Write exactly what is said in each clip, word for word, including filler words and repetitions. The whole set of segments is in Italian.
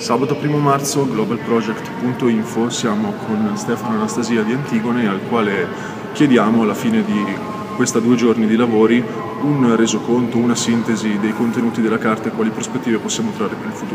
Sabato primo marzo, global project punto info, siamo con Stefano Anastasia di Antigone, al quale chiediamo alla fine di questi due giorni di lavori un resoconto, una sintesi dei contenuti della carta e quali prospettive possiamo trarre per il futuro.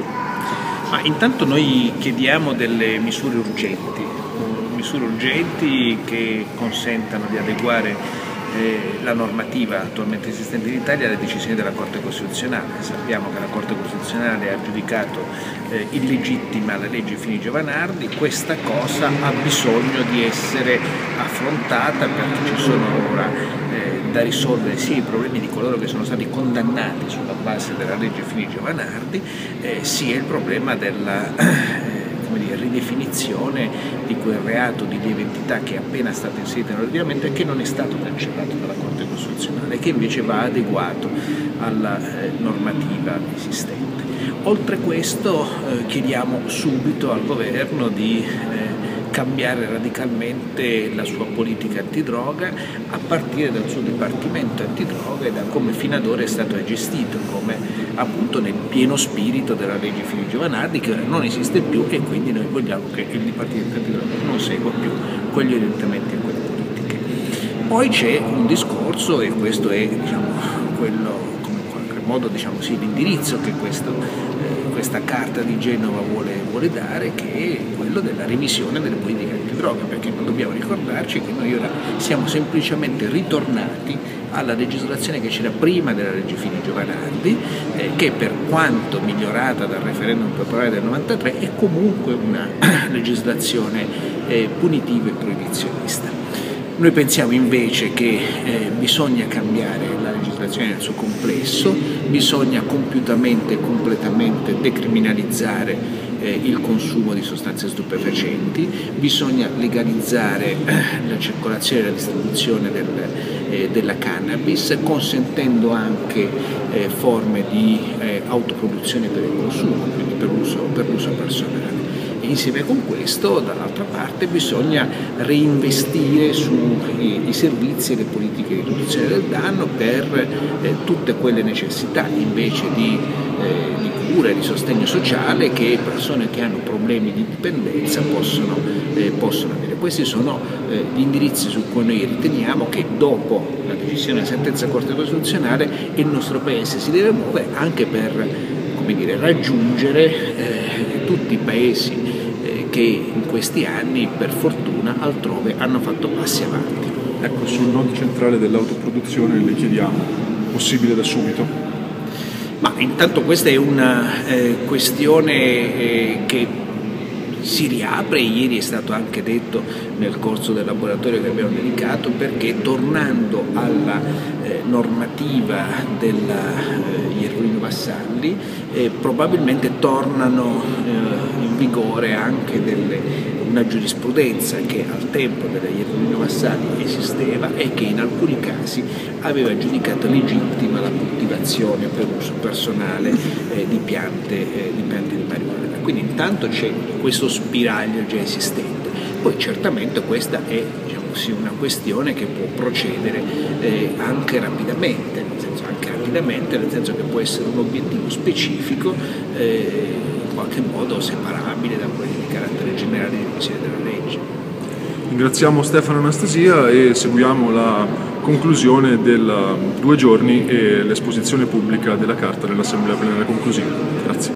Ma intanto noi chiediamo delle misure urgenti, misure urgenti che consentano di adeguare Eh, la normativa attualmente esistente in Italia alle decisioni della Corte Costituzionale. Sappiamo che la Corte Costituzionale ha giudicato eh, illegittima la legge Fini-Giovanardi. Questa cosa ha bisogno di essere affrontata perché ci sono ora eh, da risolvere sia i problemi di coloro che sono stati condannati sulla base della legge Fini-Giovanardi, eh, sia il problema della eh, come dire, ridefinizione di quel reato di lieve entità che è appena stato inserito nell'ordinamento e che non è stato cancellato dalla Corte Costituzionale, che invece va adeguato alla eh, normativa esistente. Oltre a questo eh, chiediamo subito al Governo di eh, cambiare radicalmente la sua politica antidroga a partire dal suo dipartimento antidroga e da come fino ad ora è stato gestito, come appunto nel pieno spirito della legge Fini-Giovanardi, che non esiste più, e quindi noi vogliamo che il dipartimento antidroga non segua più quegli orientamenti e quelle politiche. Poi c'è un discorso, e questo è diciamo, quello, come in qualche modo diciamo, sì, l'indirizzo che questo, eh, questa Carta di Genova vuole, vuole dare, che è quello della revisione delle politiche antidroga, perché non dobbiamo ricordarci che noi ora siamo semplicemente ritornati alla legislazione che c'era prima della legge Fini-Giovanardi, eh, che per quanto migliorata dal referendum popolare del novantatré è comunque una legislazione eh, punitiva e proibizionista. Noi pensiamo invece che eh, bisogna cambiare la legislazione nel suo complesso, bisogna compiutamente e completamente decriminalizzare eh, il consumo di sostanze stupefacenti, bisogna legalizzare eh, la circolazione e la distribuzione del, eh, della cannabis, consentendo anche eh, forme di eh, autoproduzione per il consumo, quindi per l'uso per l'uso personale. Insieme con questo, dall'altra parte, bisogna reinvestire sui servizi e le politiche di riduzione del danno per eh, tutte quelle necessità invece di, eh, di cura e di sostegno sociale che persone che hanno problemi di dipendenza possono, eh, possono avere. Questi sono eh, gli indirizzi su cui noi riteniamo che dopo la decisione della sentenza della Corte Costituzionale il nostro Paese si deve muovere anche per come dire, raggiungere eh, tutti i paesi che in questi anni, per fortuna, altrove hanno fatto passi avanti. Ecco, sul nodo centrale dell'autoproduzione le chiediamo, possibile da subito? Ma intanto questa è una eh, questione eh, che si riapre, ieri è stato anche detto nel corso del laboratorio che abbiamo dedicato, perché tornando alla eh, normativa della eh, Iervolino Vassalli eh, probabilmente tornano eh, in vigore anche delle, una giurisprudenza che al tempo della Iervolino Vassalli esisteva e che in alcuni casi aveva giudicato legittima la coltivazione per uso personale eh, di piante eh, di piante di marijuana. Quindi intanto c'è questo spiraglio già esistente, poi certamente questa è diciamo così, una questione che può procedere eh, anche rapidamente, nel senso, anche rapidamente, nel senso che può essere un obiettivo specifico eh, in qualche modo separabile da quelli di carattere generale di revisione della legge. Ringraziamo Stefano Anastasia e seguiamo la conclusione dei due giorni e l'esposizione pubblica della Carta nell'Assemblea Plenaria conclusiva. Grazie.